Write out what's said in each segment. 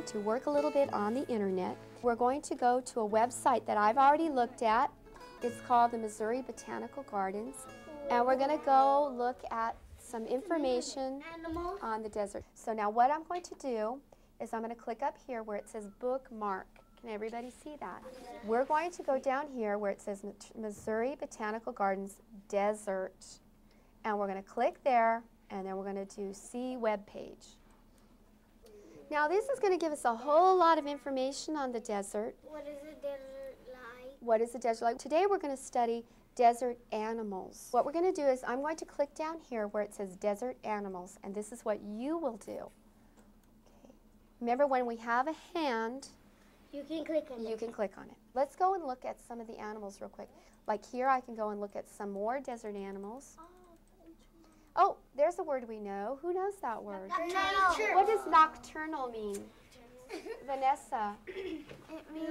to work a little bit on the internet. We're going to go to a website that I've already looked at. It's called the Missouri Botanical Gardens. And we're going to go look at some information on the desert. So now what I'm going to do is I'm going to click up here where it says bookmark. Can everybody see that? We're going to go down here where it says Missouri Botanical Gardens Desert. And we're going to click there, and then we're going to do see web page. Now this is going to give us a whole lot of information on the desert. What is the desert like? What is the desert like? Today we're going to study desert animals. What we're going to do is I'm going to click down here where it says desert animals, and this is what you will do. Okay. Remember, when we have a hand, you can click on it. You can click on it. Let's go and look at some of the animals real quick. Like here I can go and look at some more desert animals. Oh, there's a word we know. Who knows that word? Nocturnal. What does nocturnal mean? Vanessa. It means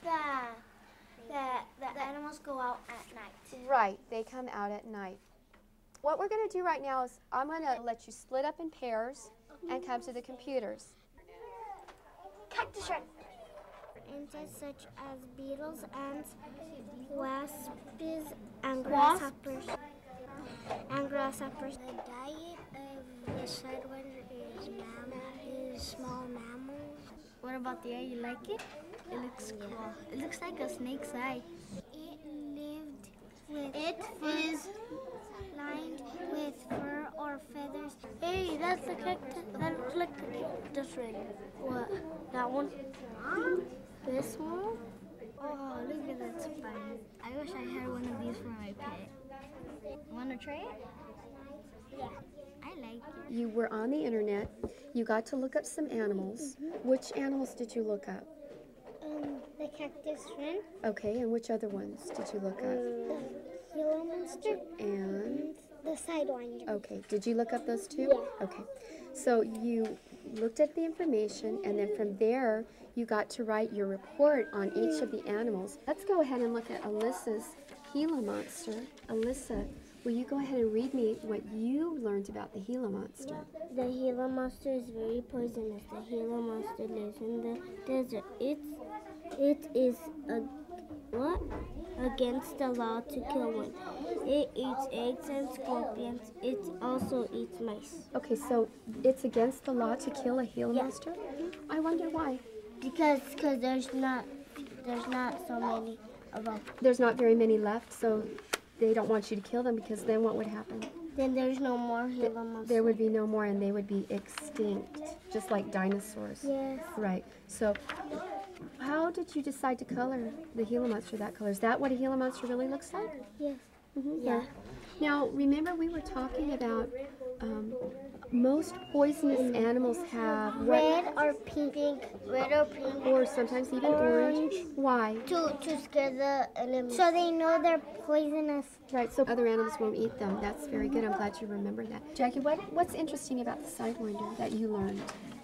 the animals go out at night. Right, they come out at night. What we're going to do right now is I'm going to let you split up in pairs and come to the computers. Cactus shrimp. Insects such as beetles, ants, wasps, and grasshoppers. The diet of the sidewinder is small mammals. What about the eye? You like it? It looks cool. It looks like a snake's eye. It is lined with fur or feathers. Hey, that's the cactus. That looks like a cactus ring. What? That one? This one? Oh, look at that spine. I wish I had one of these for my pet. Want to try it? Yeah. I like it. You were on the internet. You got to look up some animals. Which animals did you look up? The cactus shrimp. Okay, and which other ones did you look up? The Gila Monster. And? The sidewinder. Okay, did you look up those two? Yeah. Okay, so you looked at the information, and then from there you got to write your report on each of the animals. Let's go ahead and look at Alyssa's Gila Monster. Alyssa, will you go ahead and read me what you learned about the Gila Monster? The Gila Monster is very poisonous. The Gila Monster lives in the desert. It is against the law to kill one. It eats eggs and scorpions. It also eats mice. Okay, so it's against the law to kill a Gila Monster? I wonder why. Because there's not so many of them. There's not very many left, so they don't want you to kill them, because then what would happen? Then there's no more Gila Monster. There would be no more, and they would be extinct, just like dinosaurs. Yes. Right. So how did you decide to color the Gila Monster that color? Is that what a Gila Monster really looks like? Yes. Yeah. Now, remember we were talking about most poisonous animals have Red or pink. Red or pink. or sometimes even orange. Why? To scare the animals. So they know they're poisonous. Right, so other animals won't eat them. That's very good. I'm glad you remember that. Jackie, what's interesting about the sidewinder that you learned?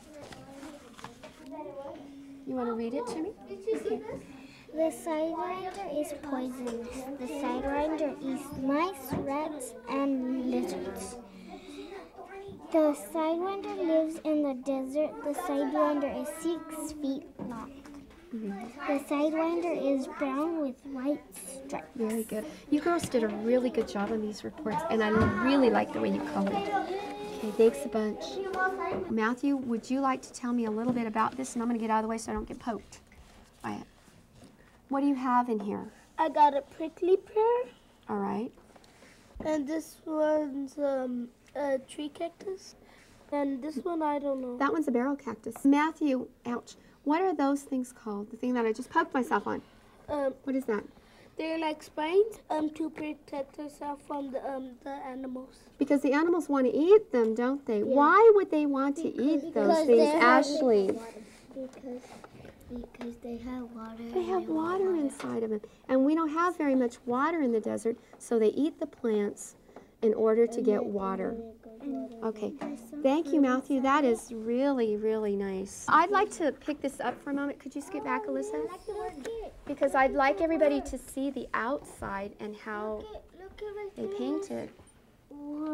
You want to read it to me? Okay. The sidewinder is poisonous. The sidewinder eats mice, rats, and lizards. The sidewinder lives in the desert. The sidewinder is 6 feet long. The sidewinder is brown with white stripes. Very good. You girls did a really good job on these reports, and I really like the way you colored. Okay, thanks a bunch. Matthew, would you like to tell me a little bit about this? And I'm going to get out of the way so I don't get poked by it. What do you have in here? I got a prickly pear. All right. And this one's a tree cactus. And this one, I don't know. That one's a barrel cactus. Matthew, ouch. What are those things called? The thing that I just poked myself on. What is that? They're like spines to protect yourself from the animals. Because the animals want to eat them, don't they? Yeah. Why would they want to eat those things, Ashley? Because they have water. They have water inside of them. And we don't have very much water in the desert, so they eat the plants in order to get water. Okay. Thank you, Matthew. That is really, really nice. I'd like to pick this up for a moment. Could you skip back, Alyssa? Because I'd like everybody to see the outside and how they painted. Wow.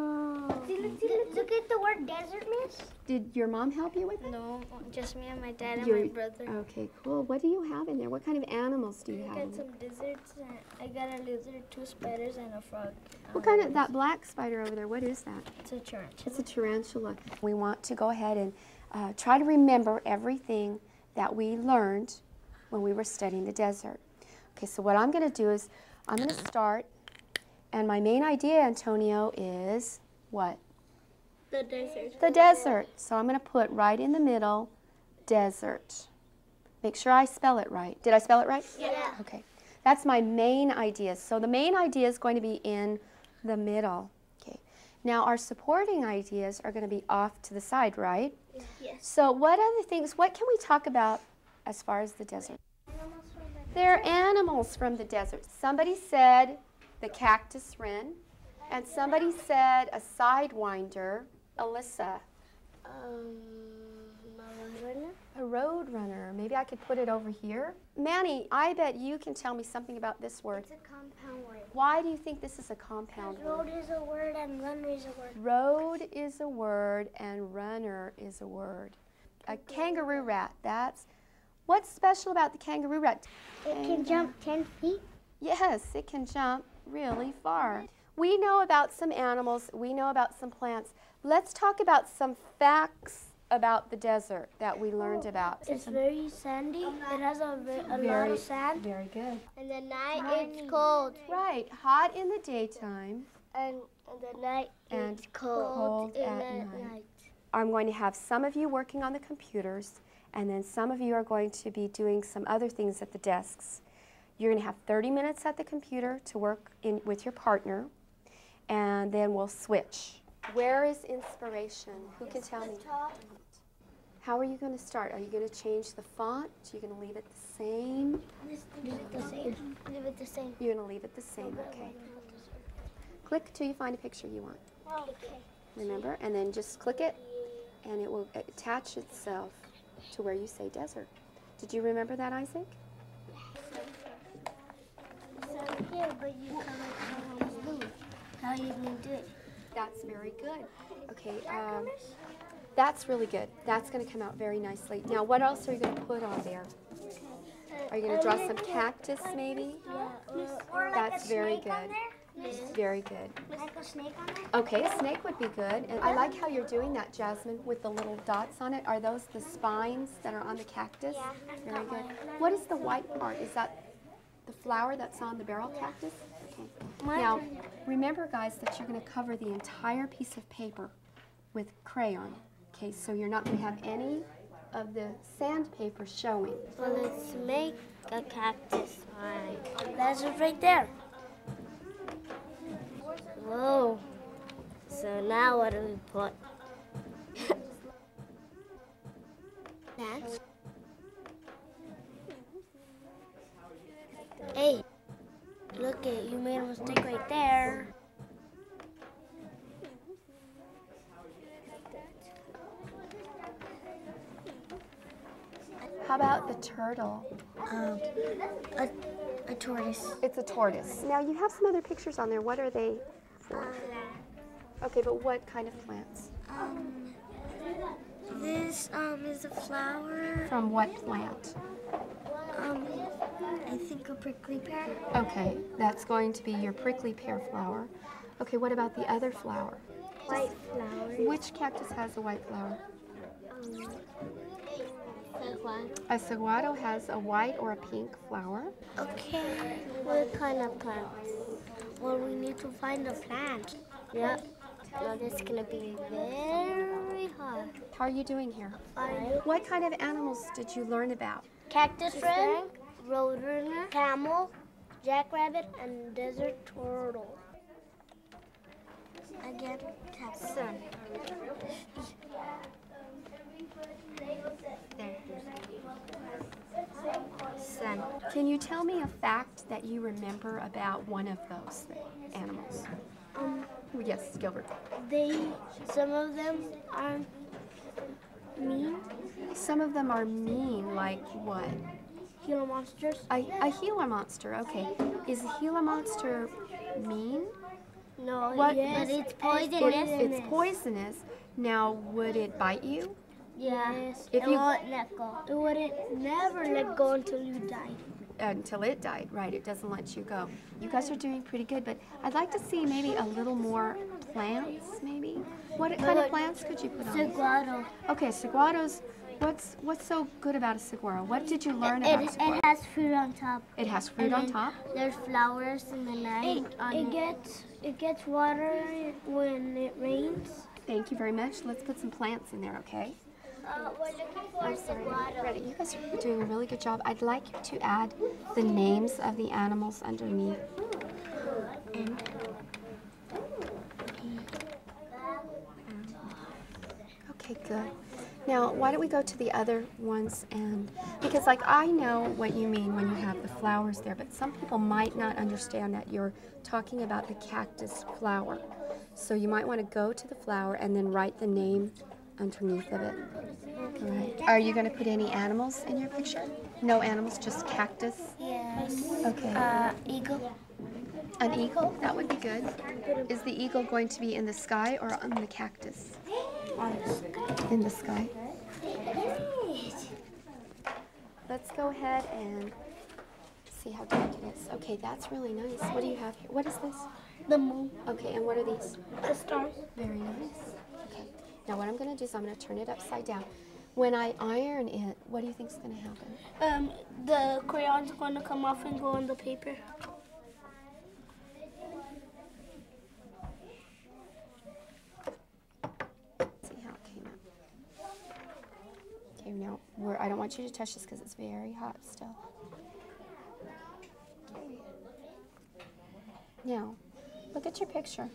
Look at the word desert, miss. Did your mom help you with it? No, just me and my dad and my brother. Okay, cool. What do you have in there? What kind of animals do you have? I in got there? some lizards. I got a lizard, 2 spiders, and a frog. What kind of, that black spider over there, what is that? It's a tarantula. It's a tarantula. We want to go ahead and try to remember everything that we learned when we were studying the desert. Okay, so what I'm going to do is I'm going to start, and my main idea, Antonio, is what? The desert. The desert. So I'm going to put right in the middle, desert. Make sure I spell it right. Did I spell it right? Yeah. Okay. That's my main idea. So the main idea is going to be in the middle. Okay. Now our supporting ideas are going to be off to the side, right? Yes. So what other things, what can we talk about as far as the desert? They're animals from the desert. Somebody said the cactus wren, and somebody said a sidewinder. Alyssa. A road runner. Maybe I could put it over here. Manny, I bet you can tell me something about this word. It's a compound word. Why do you think this is a compound word? Road is a word and runner is a word. Road is a word and runner is a word. A kangaroo rat, that's, what's special about the kangaroo rat? It can jump 10 feet. Yes, it can jump really far. We know about some animals, we know about some plants. Let's talk about some facts about the desert that we learned about. It's very sandy. It has a lot of sand. Very good. In the night, it's cold. Right, hot in the daytime. And in the night, And it's cold cold at night. I'm going to have some of you working on the computers, and then some of you are going to be doing some other things at the desks. You're going to have 30 minutes at the computer to work with your partner, and then we'll switch. Where is inspiration? Who can tell me? How are you going to start? Are you going to change the font? Are you going to leave it the same? Leave it the same. Leave it the same. You're going to leave it the same, okay. Click till you find a picture you want. Okay. Remember? And then just click it, and it will attach itself to where you say desert. Did you remember that, Isaac? So here, but you can't move. How are you going to do it? That's very good. Okay, that's really good. That's going to come out very nicely. Now, what else are you going to put on there? Are you going to draw some cactus, maybe? Or That's very snake on good. there? Very good. Like a snake on there? Okay, a snake would be good. And I like how you're doing that, Jasmine, with the little dots on it. Are those the spines that are on the cactus? Yeah. Very good. What is the white part? Is that the flower that's on the barrel cactus? Okay. Now, remember, guys, that you're going to cover the entire piece of paper with crayon. Okay, so you're not going to have any of the sandpaper showing. Well, let's make a cactus. Alright. That's it right there. Whoa. So now what do we put? Next. Hey, look it, you made a mistake right there. How about the turtle? A tortoise. It's a tortoise. Now, you have some other pictures on there. What are they for? Okay, but what kind of plants? This is a flower. From what plant? I think a prickly pear. Okay, that's going to be your prickly pear flower. Okay, what about the other flower? White flower. Which cactus has a white flower? A saguaro has a white or a pink flower. Okay, what kind of plant? Well, we need to find a plant. Yep. Now this is gonna be very hard. How are you doing here? What kind of animals did you learn about? Cactus wren, roadrunner, camel, jackrabbit, and desert turtle. Again, cactus. Sun. There. Sun. Can you tell me a fact that you remember about one of those animals? Yes, Gilbert. Some of them are mean. Some of them are mean, like what? Gila monsters. A Gila monster, okay. Is a Gila monster mean? No, What? yes, but it's poisonous. It's poisonous. Now, would it bite you? Yes. If It you won't let go. It wouldn't never let go until you die. until it died, right? It doesn't let you go. You guys are doing pretty good, but I'd like to see maybe a little more plants, maybe. What kind of plants could you put on? Saguaro. Okay, saguaros. What's so good about a saguaro? What did you learn about a saguaro? It has fruit on top. It has fruit on top. There's flowers in the night. It gets water when it rains. Thank you very much. Let's put some plants in there, okay? We're looking for saguaro. Ready. You guys are doing a really good job. I'd like you to add the names of the animals underneath. Okay, good. Now, why don't we go to the other ones, and because like I know what you mean when you have the flowers there, but some people might not understand that you're talking about the cactus flower. So you might want to go to the flower and then write the name underneath of it. All right. Are you going to put any animals in your picture? No animals, just cactus? Yes. Okay. Eagle. An eagle? That would be good. Is the eagle going to be in the sky or on the cactus? In the sky. Let's go ahead and see how dark it is. Okay, that's really nice. What do you have here? What is this? The moon. Okay, and what are these? The stars. Very nice. Okay. Now what I'm going to do is I'm going to turn it upside down. When I iron it, what do you think is going to happen? The crayon's going to come off and go on the paper. See how it came out. Okay, now I don't want you to touch this because it's very hot still. Now, look at your picture.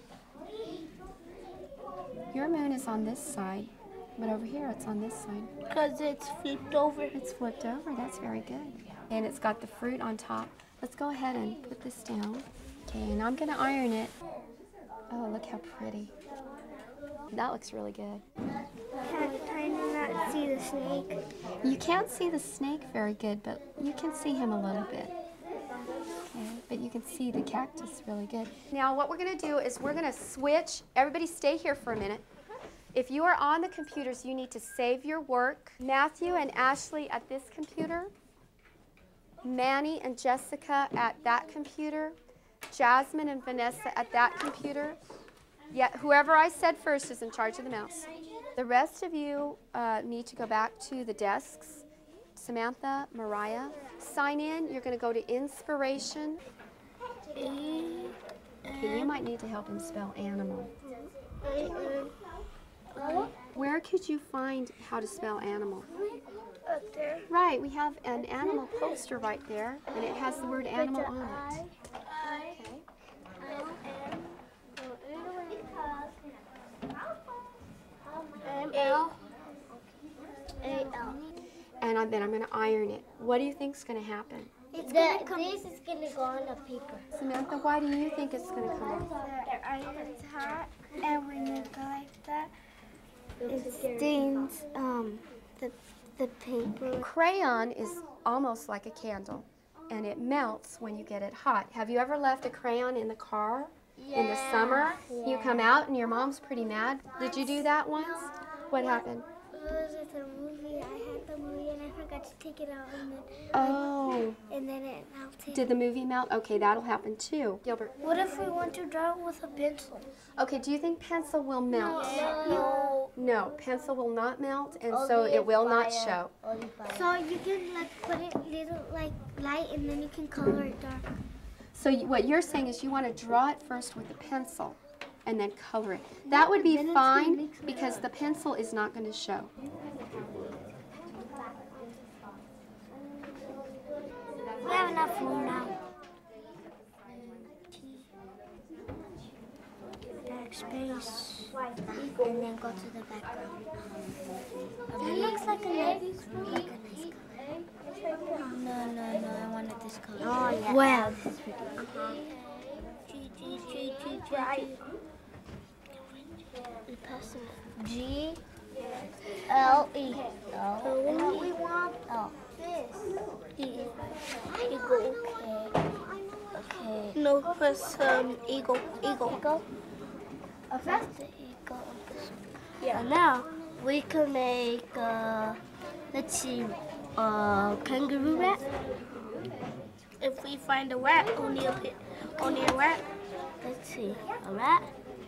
Your moon is on this side, but over here it's on this side. Because it's flipped over. It's flipped over, that's very good. And it's got the fruit on top. Let's go ahead and put this down. Okay, and I'm gonna iron it. Oh, look how pretty. That looks really good. Can I not see the snake? You can't see the snake very good, but you can see him a little bit. Okay, but you can see the cactus really good. Now what we're going to do is we're going to switch. Everybody stay here for a minute. If you are on the computers, you need to save your work. Matthew and Ashley at this computer. Manny and Jessica at that computer. Jasmine and Vanessa at that computer. Yeah, whoever I said first is in charge of the mouse. The rest of you need to go back to the desks. Samantha, Mariah, sign in. You're going to go to inspiration. Okay, you might need to help him spell animal. Where could you find how to spell animal? Up there. Right, we have an animal poster right there, and it has the word animal on it. M-L. And then I'm going to iron it. What do you think is going to happen? This is going to go on the paper. Samantha, why do you think it's going to come off? The iron is hot, and when you go like that, it stains the paper. Crayon is almost like a candle, and it melts when you get it hot. Have you ever left a crayon in the car in the summer? You come out and your mom's pretty mad. Did you do that once? What happened? It was at the movie. I had the movie and I forgot to take it out, and then it melted. Did the movie melt? Okay, that'll happen too. Gilbert. What if we want to draw with a pencil? Okay, do you think pencil will melt? No. No, pencil will not melt, and so it will not show. So you can like put it little like light, and then you can color it dark. So what you're saying is you want to draw it first with a pencil and then color it. That would be fine because the pencil is not going to show. We have enough room now. Backspace. And then go to the background. That looks like a nice color. No, I wanted this color. Oh, yeah. Well. G L E. What we want L. this. E. You go. Okay. No, press eagle. Eagle? Press the eagle. Yeah. Now we can make let's see, kangaroo rat. If we find a rat, only a rat. Let's see, a rat.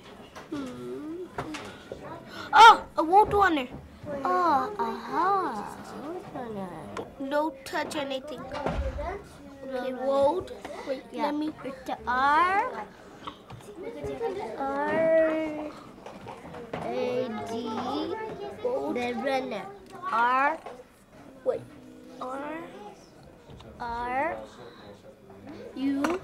Oh, a wood runner. Oh, aha. Don't touch anything. Okay, wood. Wait, Yeah. let me. With the R. R-A-D. The runner. R. Wait. R. U.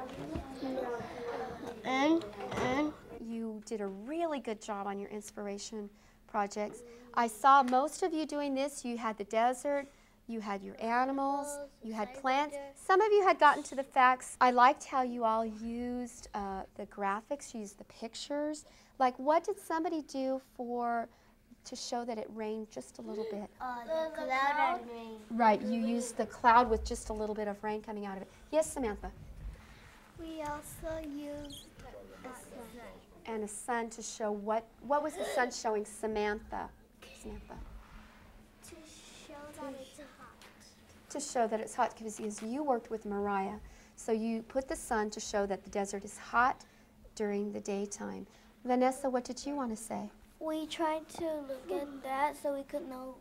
N. You did a really good job on your inspiration projects. I saw most of you doing this. You had the desert, you had your animals, you had plants. Some of you had gotten to the facts. I liked how you all used the graphics, you used the pictures. Like, what did somebody do to show that it rained just a little bit? The cloud and rain. Right, you used the cloud with just a little bit of rain coming out of it. Yes, Samantha? We also used the sun. And a sun to show what was the sun showing Samantha? Samantha. To show that it's hot. To show that it's hot, because you worked with Mariah. So you put the sun to show that the desert is hot during the daytime. Vanessa, what did you want to say? We tried to look at that so we could know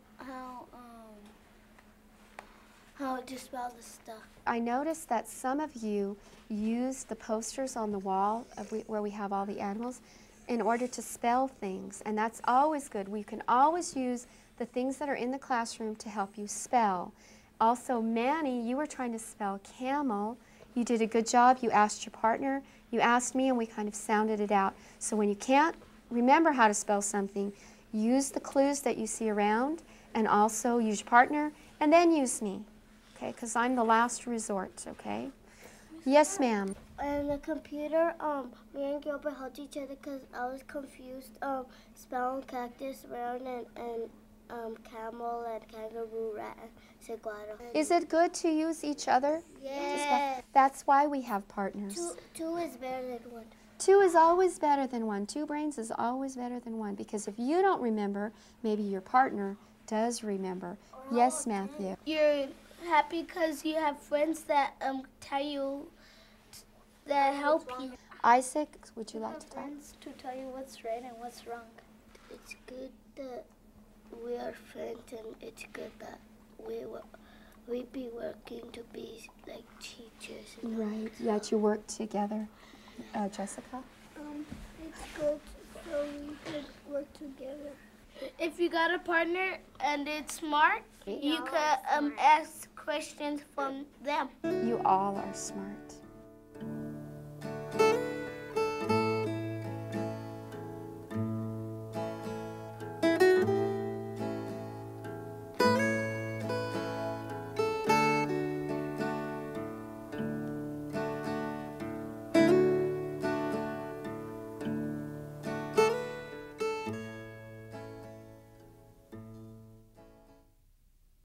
how to spell the stuff. I noticed that some of you used the posters on the wall where we have all the animals in order to spell things, and that's always good. We can always use the things that are in the classroom to help you spell. Also, Manny, you were trying to spell camel. You did a good job. You asked your partner, you asked me, and we kind of sounded it out. So when you can't remember how to spell something, use the clues that you see around, and also use your partner, and then use me. Okay, because I'm the last resort, okay? Yes, ma'am. And the computer, me and Gilbert helped each other because I was confused spelling cactus around and camel and kangaroo rat and saguaro. Is it good to use each other? Yes. That's why we have partners. Two is better than one. Two is always better than one. Two brains is always better than one, because if you don't remember, maybe your partner does remember. Yes, Matthew. You're happy because you have friends that tell you, that help you. Isaac, would you like to talk? Friends to tell you what's right and what's wrong. It's good that we are friends, and it's good that we be working to be like teachers. Right, that you work together. Jessica? It's good so we can work together. If you got a partner and it's smart, you can ask questions from them. You all are smart.